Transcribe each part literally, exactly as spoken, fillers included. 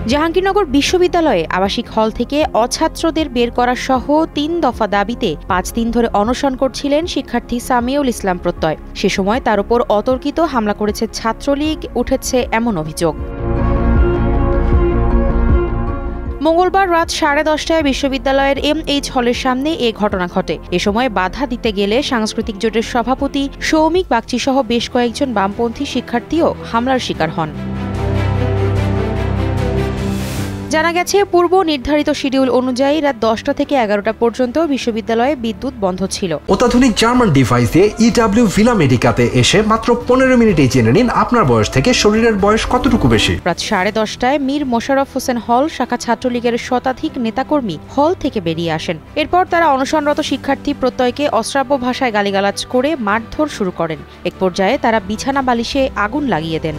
জাহাঙ্গীরনগর বিশ্ববিদ্যালয়ে আবাসিক হল থেকে অছাত্রদের বের করা সহ তিন দফা দাবিতে পাঁচ দিন ধরে অনশন করছিলেন শিক্ষার্থী সামিউল ইসলাম প্রত্যয়। সে সময় তার উপর অতর্কিত হামলা করেছে ছাত্রলীগ, উঠেছে এমন অভিযোগ। মঙ্গলবার রাত সাড়ে দশটায় বিশ্ববিদ্যালয়ের এম এইচ হলের সামনে এ ঘটনা ঘটে। এ সময় বাধা দিতে গেলে সাংস্কৃতিক জোটের সভাপতি সৌমিক বাগচি সহ বেশ কয়েকজন বামপন্থী শিক্ষার্থীও হামলার শিকার হন। জানা গেছে, পূর্ব নির্ধারিত শিডিউল অনুযায়ী রাত দশটা থেকে এগারোটা পর্যন্ত বিশ্ববিদ্যালয়ে বিদ্যুৎ বন্ধ ছিল। অত্যাধুনিক জার্মান ডিভাইস দিয়ে ইডব্লিউ ভিলা মেডিকাতে এসে মাত্র পনেরো মিনিটেই জেনে নিন আপনার বয়স থেকে শরীরের বয়স কতটুকু বেশি। রাত সাড়ে দশটায় মীর মোশাররফ হোসেন হল শাখা ছাত্রলীগের শতাধিক নেতাকর্মী হল থেকে বেরিয়ে আসেন। এরপর তারা অনশনরত শিক্ষার্থী প্রত্যয়কে অশ্রাব্য ভাষায় গালিগালাজ করে মারধর শুরু করেন। এক পর্যায়ে তারা বিছানা বালিশে আগুন লাগিয়ে দেন।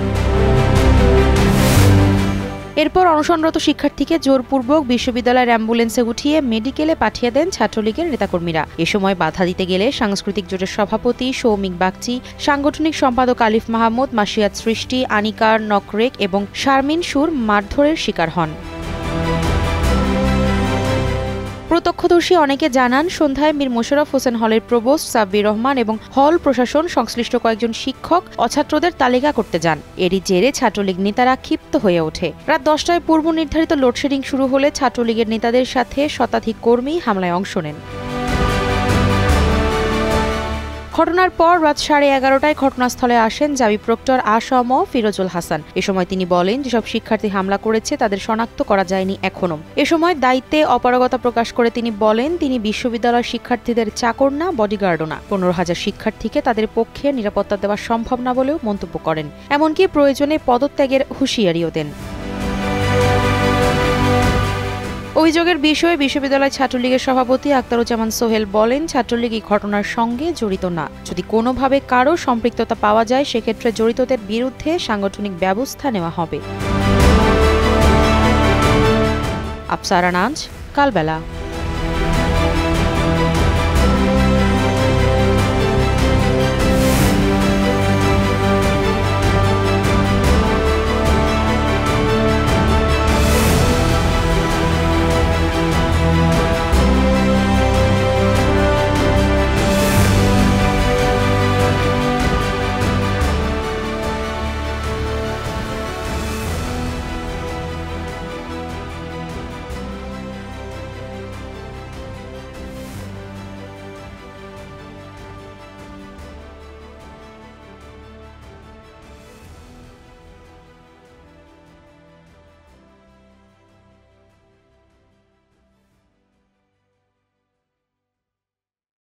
এরপর অনশনরত শিক্ষার্থীকে জোরপূর্বক বিশ্ববিদ্যালয়ের অ্যাম্বুলেন্সে উঠিয়ে মেডিকেলে পাঠিয়ে দেন ছাত্রলীগের নেতাকর্মীরা। এ সময় বাধা দিতে গেলে সাংস্কৃতিক জোটের সভাপতি সৌমিক বাগচি, সাংগঠনিক সম্পাদক আলিফ মাহমুদ, মাসিয়াত সৃষ্টি, আনিকার নকরেক এবং শারমিন সুর মারধরের শিকার হন। প্রত্যক্ষদর্শী অনেকে জানান, সন্ধ্যায় মীর মোশাররফ হোসেন হলের প্রভোস্ট সাব্বির রহমান এবং হল প্রশাসন সংশ্লিষ্ট কয়েকজন শিক্ষক অছাত্রদের তালিকা করতে যান। এরই জেরে ছাত্রলীগ নেতারা ক্ষিপ্ত হয়ে ওঠে। রাত দশটায় পূর্ব নির্ধারিত লোডশেডিং শুরু হলে ছাত্রলীগের নেতাদের সাথে শতাধিক কর্মী হামলায় অংশ নেন। ঘটনার পর রাত সাড়ে এগারোটায় ঘটনাস্থলে আসেন জাবি প্রক্টর আসম ফিরোজুল হাসান। এ সময় তিনি বলেন, যেসব শিক্ষার্থী হামলা করেছে তাদের শনাক্ত করা যায়নি এখনো। এ সময় দায়িত্বে অপারগতা প্রকাশ করে তিনি বলেন, তিনি বিশ্ববিদ্যালয়ের শিক্ষার্থীদের চাকর না, বডিগার্ডও না। পনেরো হাজার শিক্ষার্থীকে তাদের পক্ষে নিরাপত্তা দেওয়া সম্ভব না বলেও মন্তব্য করেন। এমনকি প্রয়োজনে পদত্যাগের হুঁশিয়ারিও দেন। অভিযোগের বিষয়ে বিশ্ববিদ্যালয় ছাত্রলীগের সভাপতি আক্তারুজ্জামান সোহেল বলেন, ছাত্রলীগ এই ঘটনার সঙ্গে জড়িত না। যদি কোনোভাবে কারো সম্পৃক্ততা পাওয়া যায়, সেক্ষেত্রে জড়িতদের বিরুদ্ধে সাংগঠনিক ব্যবস্থা নেওয়া হবে। আফসারা নাজ, কালবেলা।